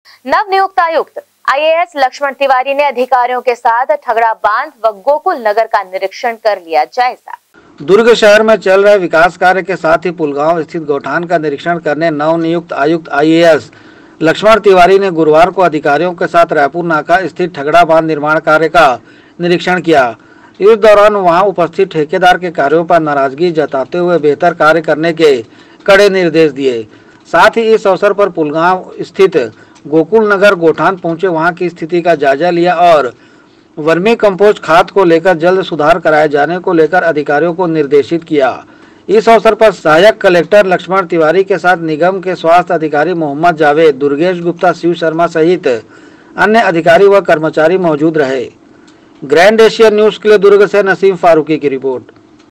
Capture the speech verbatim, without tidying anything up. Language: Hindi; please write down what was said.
नव नियुक्त आयुक्त I A S Laxman Tiwari ने अधिकारियों के साथ ठगड़ा बांध व गोकुल नगर का निरीक्षण कर लिया जायजा। दुर्ग शहर में चल रहे विकास कार्य के साथ ही पुलगांव स्थित गौठान का निरीक्षण करने नव नियुक्त आयुक्त I A S Laxman Tiwari ने गुरुवार को अधिकारियों के साथ रायपुर नाका स्थित ठगड़ा बांध निर्माण कार्य का निरीक्षण किया। इस दौरान वहां उपस्थित ठेकेदार के कार्यों पर नाराजगी जताते हुए बेहतर कार्य करने के कड़े निर्देश दिए। साथ ही इस अवसर पर पुलगांव स्थित गोकुल नगर गौठान पहुंचे, वहां की स्थिति का जायजा लिया और वर्मी कंपोस्ट खाद को लेकर जल्द सुधार कराए जाने को लेकर अधिकारियों को निर्देशित किया। इस अवसर पर सहायक कलेक्टर लक्ष्मण तिवारी के साथ निगम के स्वास्थ्य अधिकारी मोहम्मद जावेद, दुर्गेश गुप्ता, शिव शर्मा सहित अन्य अधिकारी व कर्मचारी मौजूद रहे। ग्रैंड एशिया न्यूज के लिए दुर्ग से नसीम फारूकी की रिपोर्ट।